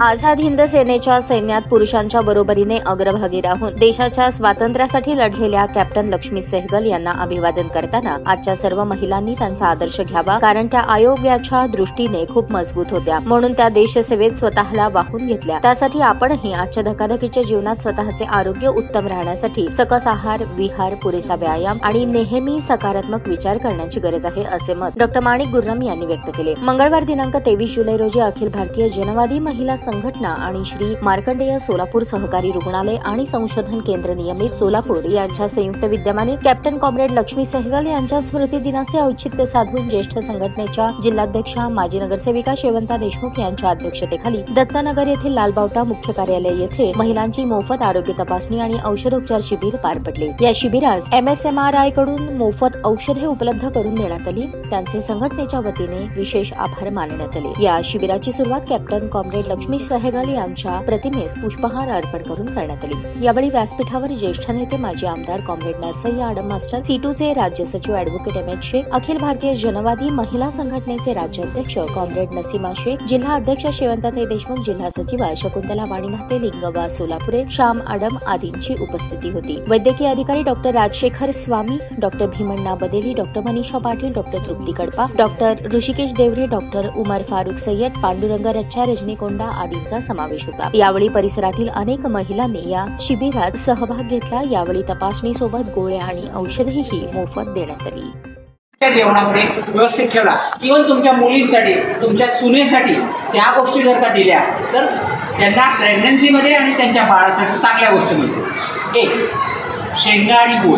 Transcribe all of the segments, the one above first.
आझाद हिंद सेनेच्या सैन्यात पुरुषांच्या बरोबरीने अग्रभागी राहून देशाच्या स्वातंत्र्यासाठी लढलेल्या कॅप्टन लक्ष्मी सेहगल यांना अभिवादन करताना आजच्या सर्व महिलांनी त्यांचा आदर्श घ्यावा, कारण त्या आयोगाच्या दृष्टीने खूप मजबूत होत्या, म्हणून त्या देशसेवेत स्वतःला वाहून घेतल्या। त्यासाठी आपणही आजच्या धकाधकीच्या जीवनात स्वतःचे आरोग्य उत्तम राहण्यासाठी सकस आहार, विहार, पुरेसा व्यायाम आणि नेहमी सकारात्मक विचार करण्याची गरज आहे, असे मत डॉ. माणिक गुर्रम यांनी व्यक्त केले। मंगळवार दिनांक 23 जुलै रोजी अखिल भारतीय जनवादी महिला संघटना आणि श्री मार्कंडेय सोलापूर सहकारी रुग्णालय आणि संशोधन केंद्र नियमित सोलापूर यांच्या संयुक्त विद्यमाने कॅप्टन कॉम्रेड लक्ष्मी सेहगल यांच्या स्मृती दिनाचे औचित्य साधून ज्येष्ठ संघटनेच्या जिल्हाध्यक्षा माजी नगरसेविका शेवंता देशमुख यांच्या अध्यक्षतेखाली दत्तनगर येथील लालबावटा मुख्य कार्यालय येथे महिलांची मोफत आरोग्य तपासणी आणि औषधोपचार शिबिर पार पडले। या शिबिरास MSMRI कडून मोफत औषधे उपलब्ध करून देण्यात आली। त्यांचे संघटनेच्या वतीने विशेष आभार मानण्यात आले। या शिबिराची सुरुवात कॅप्टन कॉम्रेड लक्ष्मी सेहगल यांच्या प्रतिमेस पुष्पहार अर्पण करून करण्यात आली। यावेळी व्यासपीठावर ज्येष्ठ नेते माजी आमदार कॉम्रेड नरसय्या आडम मास्टर, C2चे राज्य सचिव ॲडव्होकेट M.H. शेख, अखिल भारतीय जनवादी महिला संघटनेचे राज्याध्यक्ष कॉम्रेड नसीमा शेख, जिल्हा अध्यक्ष शेवंताताई देशमुख, जिल्हा सचिवा शकुंतला वाणीनाते, लिंगवा सोलापुरे, श्याम आडम आदींची उपस्थिती होती। वैद्यकीय अधिकारी डॉ. राजशेखर स्वामी, डॉ. भीमण्णा बदेली, डॉ. मनीषा पाटील, डॉ. तृप्ती कडपा, डॉ. ऋषिकेश देवरे, डॉ. उमर फारुक सय्यद, पांडुरंग रच्चा, रजनीकोंडा आदींचा समावेश होता। यावेळी परिसरातील अनेक महिलांनी या शिबिरात सहभाग घेतला। यावेळी तपासणी सोबत गोळ्या आणि औषधेही मोफत देण्यात आली। जेवणामध्ये व्यवस्थित ठेवला, इव्हन तुमच्या मुलींसाठी, तुमच्या सुनेसाठी त्या गोष्टी जर का दिल्या तर त्यांना प्रेग्नन्सीमध्ये आणि त्यांच्या बाळासाठी चांगल्या गोष्टी मिळतील। एक शेंगा आणि गूळ,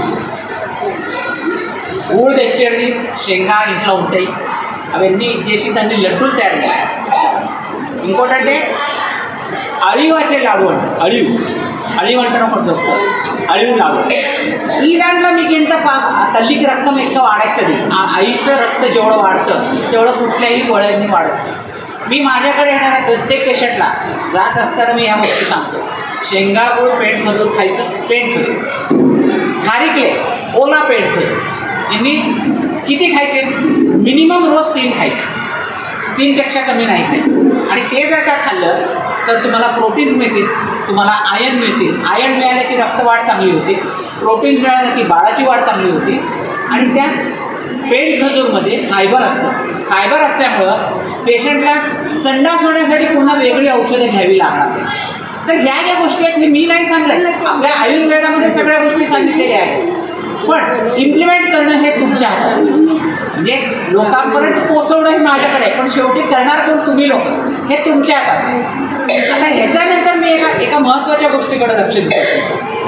गूळ देच्छेरी शेंगा इंట్లో ఉంటాయి, అవన్నీ చేసి దాన్ని లడ్డూలు తయారు చేస్తారు। ఇంకోటంటే అలివాचे लाडू అంటారు, అలివ్ అంటే ఒకటి వస్తుంది, అలివ్ लाडू। ఈ దాంట్లో మీకు ఎంత తల్లికి రక్తం ఎక్కువ వాడేస్తుంది, ఆ आईचं रक्त जेवढं वाढतं तेवढं कुठल्याही गोळ्यांनी वाढत। मी माझ्याकडे येणाऱ्या प्रत्येक पेशंटला जात असताना मी ह्या गोष्टी सांगतो। शेंगा गूळ पेंट करून खायचं, पेंट करून खारीकले ओला पेंट करून यांनी किती खायचे, मिनिमम रोज 3 खायचे, 3 पेक्षा कमी नाही खायचे। आणि ते जर का खाल्लं तर तुम्हाला प्रोटीन्स मिळतील, तुम्हाला आयर्न मिळतील। आयर्न मिळालं की रक्तवाढ चांगली होती, प्रोटीन्स मिळालं की बाळाची वाढ चांगली होती। आणि त्या पेंट खजूरमध्ये फायबर असतं, फायबर असल्यामुळं पेशंटला संडास होण्यासाठी पुन्हा वेगळी औषधं घ्यावी लागणार नाही। तर ह्या ज्या गोष्टी आहेत हे मी नाही सांगत, आपल्या आयुर्वेदामध्ये सगळ्या गोष्टी सांगितलेल्या आहेत, पण इम्प्लिमेंट करणं हे तुमच्या हातात, म्हणजे लोकांपर्यंत पोहोचवणं हे माझ्याकडे आहे, पण शेवटी करणार कोण, तुम्ही लोक, हे तुमच्या हातात आहे। आता ह्याच्यानंतर मी एका महत्त्वाच्या गोष्टीकडे लक्ष देतो।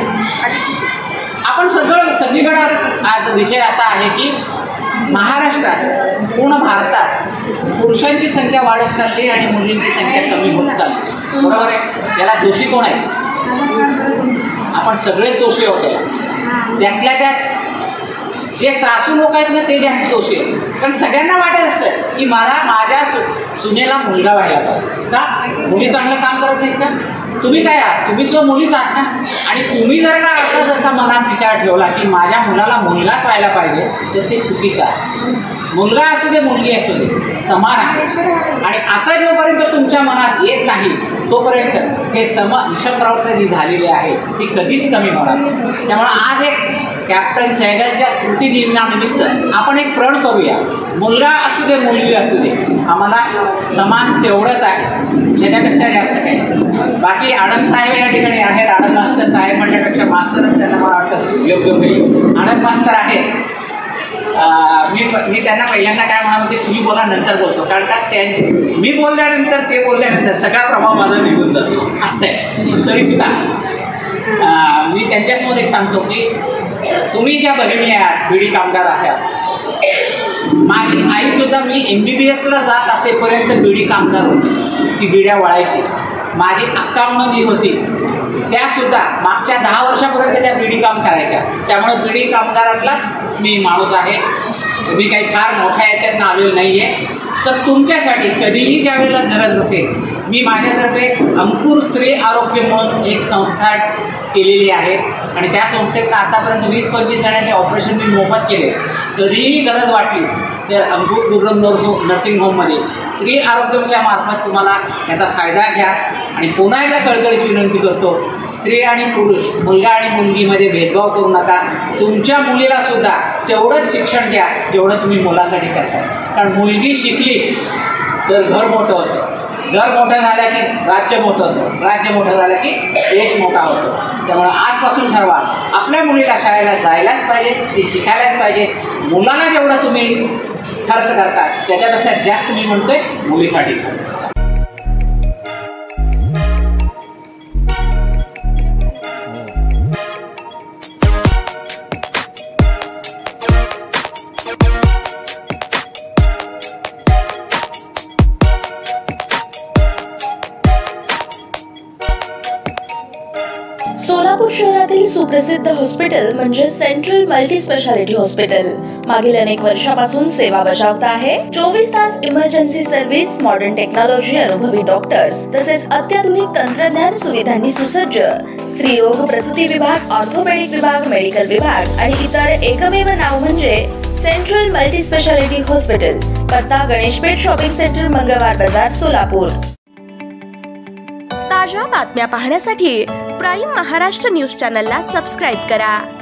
आपण सगळीकडे आज विषय असा आहे की महाराष्ट्रात, पूर्ण भारतात पुरुषांची संख्या वाढत चालली आणि मुलींची संख्या कमी होत चालली, बरोबर आहे? याला दोषी कोण आहे? आपण सगळेच दोषी होते। त्यातल्या त्यात जे सासू लोक आहेत ना ते जास्त दोषी आहेत, कारण सगळ्यांना वाटत असतं की मला माझ्या सुनेला मुलगा व्हायला पाहिजे का, मुली चांगलं काम करत नाहीत का? तुम्ही काय आहात, तुम्ही जो मुलीच आहात ना। आणि तुम्ही जर का असा जर का मनात विचार ठेवला की माझ्या मुलाला मुलगाच व्हायला पाहिजे तर ते चुकीचं आहे। मुलगा असू दे मुलगी असू दे समान आहे, आणि असा जोपर्यंत तुमच्या मनात येत नाही तोपर्यंत हे विषमप्रवृत्ती जी झालेली आहे ती कधीच कमी होणार नाही। त्यामुळे आज एक कॅप्टन सेहगलच्या स्मृती दिनानिमित्त आपण एक प्रण करूया, मुलगा असू दे मुलगी असू दे आम्हाला समान तेवढंच आहे, त्याच्यापेक्षा जास्त काही। बाकी आडम साहेब या ठिकाणी आहेत, आडम मास्तर साहेब म्हणण्यापेक्षा मास्तरच त्यांना मला वाटतं योग्य होईल। आडम मास्तर आहेत, मी त्यांना पहिल्यांदा काय म्हणा म्हणजे तुम्ही बोला नंतर बोलतो, कारण का मी बोलल्यानंतर ते बोलल्यानंतर सगळा प्रभाव माझा निघून जातो, असं आहे। तरीसुद्धा मी त्यांच्यासमोर एक सांगतो की तुम्ही ज्या भगिनी आहात, बीडी कामगार आहात, माझी आईसुद्धा मी MBBSला जात असेपर्यंत बीडी कामगार होती, ती बिड्या वळायची। माझी अक्का जी होती त्यासुद्धा मागच्या 10 वर्षापर्यंत त्या बीडी काम करायच्या, त्यामुळे बीडी कामगारातलाच मी माणूस आहे, मी काही फार मोठ्या याच्यातनं आलेलो नाही आहे। तर तुमच्यासाठी कधीही ज्या वेळेला गरज नसेल, मी माझ्यातर्फे अंकुर स्त्री आरोग्य म्हणून एक संस्था केलेली आहे, आणि त्या संस्थेत आतापर्यंत 20-25 जणांचे ऑपरेशन मी मोफत केले। कधीही गरज वाटली त्या अंकुर दुर्गम नर्सिंग होममध्ये स्त्री आरोग्याच्या मार्फत तुम्हाला याचा फायदा घ्या. आणि पुन्हा एकदा कळकळीची विनंती करतो, स्त्री आणि पुरुष, मुलगा आणि मुलगीमध्ये भेदभाव करू नका. तुमच्या मुलीला सुद्धा तेवढंच शिक्षण द्या जेवढं तुम्ही मुलासाठी करता. कारण मुलगी शिकली तर घर मोठं होतं, घर मोठं झालं की राज्य मोठं होतं, राज्य मोठं झालं की देश मोठा होतो. त्यामुळे आजपासून ठरवा, आपल्या मुलीला शाळेला जायलाच पाहिजे, ती शिकायलाच पाहिजे. मुलाला जेवढं तुम्ही खर्च करता त्याच्यापेक्षा जास्त मी म्हणतोय मुलीसाठी खर्च. सोलापूर शहरातील सुप्रसिद्ध हॉस्पिटल म्हणजे सेंट्रल मल्टी स्पेशालिटी हॉस्पिटल मागील अनेक वर्षापासून सेवा बजावत आहे. 24 तास इमर्जन्सी सर्व्हिस, मॉडर्न टेक्नॉलॉजी, अनुभवी डॉक्टर्स तसेच अत्याधुनिक तंत्रज्ञान सुविधांनी सुसज्ज स्त्रीरोग, प्रसूती विभाग, ऑर्थोपेडिक विभाग, मेडिकल विभाग आणि इतर एकमेव नाव म्हणजे सेंट्रल मल्टी स्पेशालिटी हॉस्पिटल. पत्ता गणेशपेठ शॉपिंग सेंटर, मंगळवार बाजार, सोलापूर. ताज्या बातम्या पाहण्यासाठी प्राईम महाराष्ट्र न्यूज चॅनलला सबस्क्राईब करा.